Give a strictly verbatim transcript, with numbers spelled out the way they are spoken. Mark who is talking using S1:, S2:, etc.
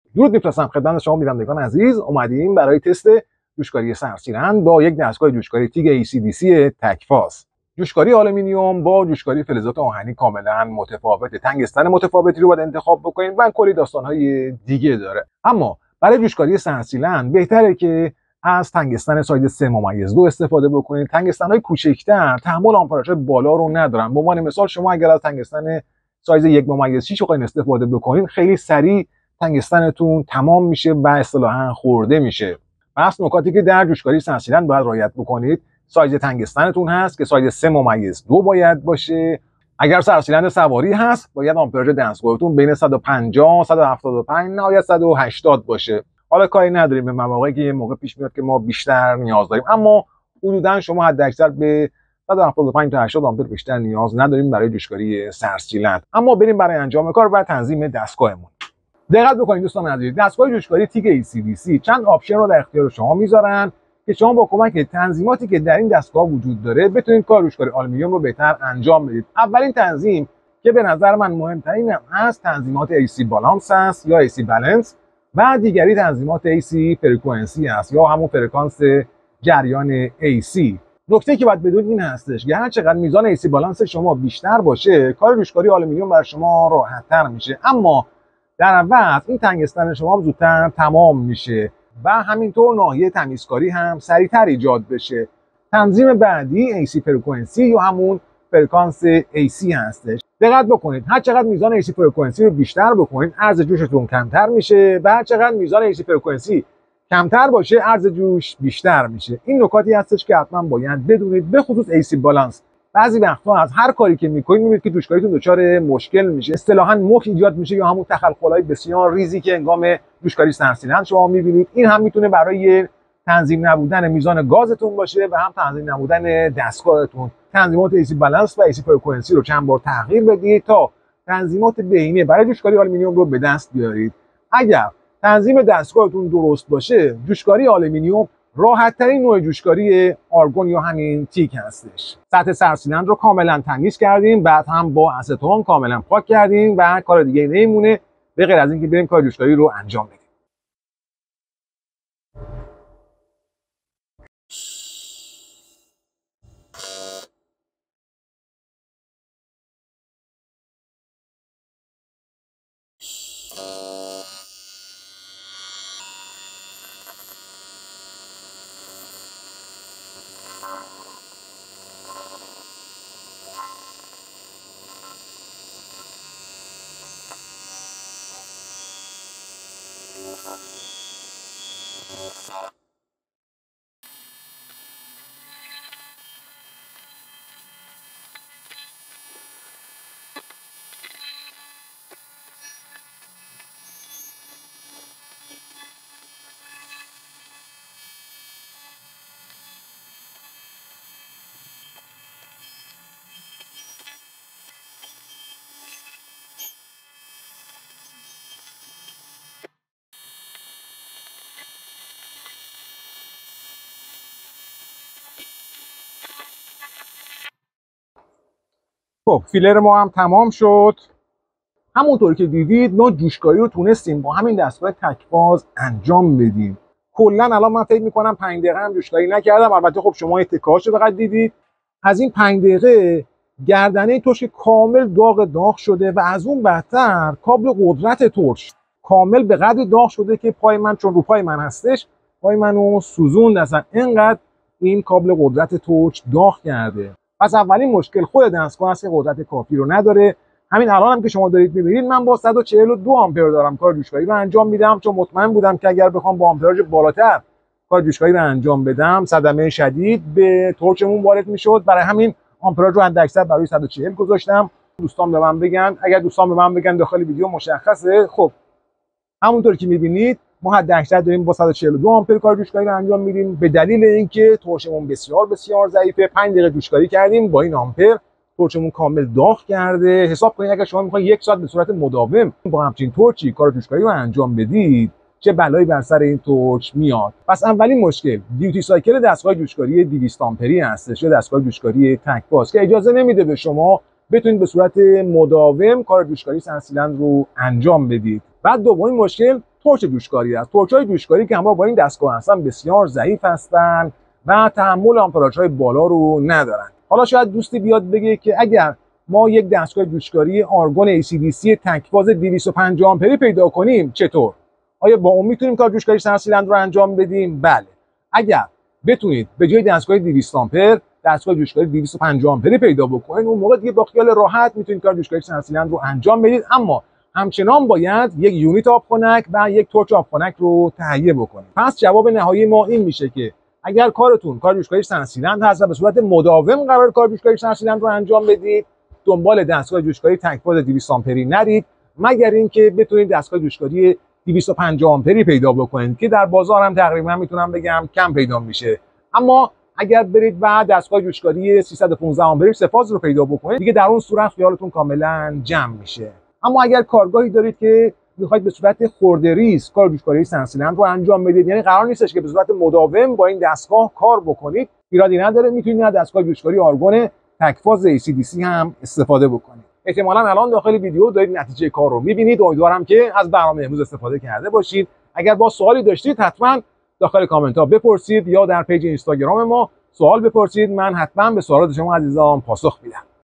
S1: درود میفرستم خدمت شما بینندگان عزیز. اومدیم برای تست جوشکاری سرسیلند با یک دستگاه جوشکاری تیگ ای سی دی سی تکفاز. جوشکاری آلومینیوم با جوشکاری فلزات آهنی کاملا متفاوته. تنگستن متفاوتی رو باید انتخاب بکنید و کلی داستان‌های دیگه داره. اما برای جوشکاری سرسیلند بهتره که از تنگستن سایز سه ممیز دو استفاده بکنید. تنگستن‌های کوچکتر تحمل آمپراژ بالا رو ندارن. به عنوان مثال شما اگر از تنگستن سایز یک ممیز شش بخواید استفاده بکنید، خیلی سریع تنگستنتون تمام میشه و اصطلاحاً خورده میشه. پس نکاتی که در جوشکاری سرسیلند باید رعایت بکنید، سایز تنگستنتون هست که سایز سه ممیز دو باید باشه. اگر سرسیلند سواری هست باید آمپراژ دستگاهتون بین صد و پنجاه، صد و هفتاد و پنج نهایت صد و هشتاد باشه. حالا کاری نداریم به مواقعی که یه موقع پیش میاد که ما بیشتر نیاز داریم، اما حدوداً شما حداکثر به صد و هفتاد و پنج تا هشتاد آمپر بیشتر نیاز نداریم برای جوشکاری سرسیلند. اما بریم برای انجام کار و تنظیم دستگاهمون. دقت بکنید دوستان عزیز، دستگاه جوشکاری تیگ ای سی دی سی چند آپشن رو در اختیار شما میذارن که شما با کمک تنظیماتی که در این دستگاه وجود داره بتونید کار جوشکاری آلومینیوم رو بهتر انجام بدید. اولین تنظیم که به نظر من مهمترین هست تنظیمات ای سی بالانس است یا ای سی بالانس و دیگری تنظیمات ای سی فرکانسی است یا همون فرکانس جریان ای سی. نکته که باید بدونید این هستش که هر چقدر میزان ای سی بالانس شما بیشتر باشه، کار جوشکاری آلومینیوم برای شما راحت‌تر میشه. اما در عوض این تنگستن شما هم زودتر تمام میشه و همینطور ناحیه تمیزکاری هم سریعتر ایجاد بشه. تنظیم بعدی ای سی فرکانسی یا همون فرکانس ای سی هستش. دقت بکنید هر چقدر میزان ای سی فرکانسی رو بیشتر بکنید، عرض جوشتون کمتر میشه و هر چقدر میزان ای سی فرکانسی کمتر باشه، عرض جوش بیشتر میشه. این نکاتی هستش که حتما باید بدونید، به خصوص ای سی بالانس. بعضی وقتا از هر کاری که میکنید میبینید که جوشکاریتون دچار مشکل میشه، اصطلاحاً مک ایجاد میشه یا همون تخلخل‌های بسیار ریزی که هنگام جوشکاری سرسیلند شما میبینید. این هم میتونه برای تنظیم نبودن میزان گازتون باشه و هم تنظیم نبودن دستگاهتون. تنظیمات ای سی بالانس و ای سی فرکانسی رو چند بار تغییر بدید تا تنظیمات بهینه برای جوشکاری آلومینیوم رو به دست بیارید. اگر تنظیم دستگاهتون درست باشه، جوشکاری آلومینیوم راحت ترین نوع جوشکاری آرگون یا همین تیگ هستش. سطح سرسیلند رو کاملا تمیز کردیم، بعد هم با استون کاملا پاک کردیم و کار دیگه نمیمونه به غیر از اینکه بریم کار جوشکاری رو انجام بدیم. خب فیلر ما هم تمام شد. همونطور که دیدید ما جوشکاری رو تونستیم با همین دستگاه تکفاز انجام بدیم. کلا الان من فکر میکنم پنج دقیقه هم جوشکاری نکردم. البته خب شما اتکاشو فقط دیدید. از این پنج دقیقه گردنه ترش کامل داغ داغ شده و از اون بدتر کابل قدرت ترش کامل به قدر داغ شده که پای من، چون رو پای من هستش، پای منو سوزوند. اصلا اینقدر این کابل قدرت ترش داغ کرده. پس اولین مشکل خود دستگاه است که قدرت کافی رو نداره. همین الان هم که شما دارید می‌بینید من با صد و چهل و دو آمپر دارم کار جوشکاری رو انجام میدم، چون مطمئن بودم که اگر بخوام با آمپراژ بالاتر کار جوشکاری رو انجام بدم صدمه شدید به تورچمون وارد میشد. برای همین آمپراژ رو حداکثر برای صد و چهل گذاشتم. دوستان به من بگن، اگر دوستان به من بگن داخل ویدیو مشخصه. خب همونطور که می‌بینید ما حداکثر داریم با صد و چهل و دو آمپر کار جوشکاری رو انجام میدیم به دلیل اینکه تورشمون بسیار بسیار ضعیفه. پنج دقیقه جوشکاری کردیم با این آمپر، تورچمون کامل داغ کرده. حساب کنید اگر شما میخواید یک ساعت به صورت مداوم با همچین تورچی کار جوشکاری رو انجام بدید چه بلایی بر سر این تورچ میاد. پس اولین مشکل دیوتی سایکل دستگاه جوشکاری دویست آمپری هستش یا دستگاه جوشکاری تکفاز که اجازه نمیده به شما بتونید به صورت مداوم کار جوشکاری سرسیلند رو انجام بدید. بعد دومین مشکل تورچ جوشکاری است. تورچ‌های جوشکاری که همراه با این دستگاه هستن بسیار ضعیف هستن و تحمل آمپراژهای بالا رو ندارن. حالا شاید دوستی بیاد بگه که اگر ما یک دستگاه جوشکاری آرگون ای سی دی سی تک‌فاز دویست و پنجاه آمپری پیدا کنیم چطور؟ آیا با اون میتونیم کار جوشکاری سرسیلندر رو انجام بدیم؟ بله. اگر بتونید به جای دستگاه دویست آمپر دستگاه جوشکاری دویست و پنجاه آمپری پیدا بکنید، اون موقع دیگه با خیال راحت میتونید کار جوشکاری سرسیلندر رو انجام بدید. اما همچنان باید یک یونیت آبخنک و یک تورچ آبخنک رو تهیه بکنید. پس جواب نهایی ما این میشه که اگر کارتون کار جوشکاری سرسیلندر هست و به صورت مداوم قرار کار جوشکاری سرسیلندر رو انجام بدید، دنبال دستگاه جوشکاری تک‌فاز دویست آمپری نرید، مگر اینکه بتونید دستگاه جوشکاری دویست و پنجاه آمپری پیدا بکنید که در بازار هم تقریبا میتونم بگم کم پیدا میشه. اما اگر برید و دستگاه جوشکاری سیصد و پانزده آمپری سه‌فاز رو پیدا بکنید، دیگه در اون صورت خیالتون کاملا جمع میشه. اما اگر کارگاهی دارید که میخواید به صورت خرده ریز کار جوشکاری سرسیلندر رو انجام بدید، یعنی قرار نیستش که به صورت مداوم با این دستگاه کار بکنید، ایرادی نداره، میتونید از دستگاه جوشکاری آرگون تک‌فاز ای سی دی سی هم استفاده بکنید. احتمالاً الان داخل ویدیو دارید نتیجه کار رو میبینید. امیدوارم که از برنامه امروز استفاده کرده باشید. اگر با سوالی داشتید حتما داخل کامنت ها بپرسید یا در پیج اینستاگرام ما سوال بپرسید. من حتما به سوالات شما عزیزان پاسخ میدم.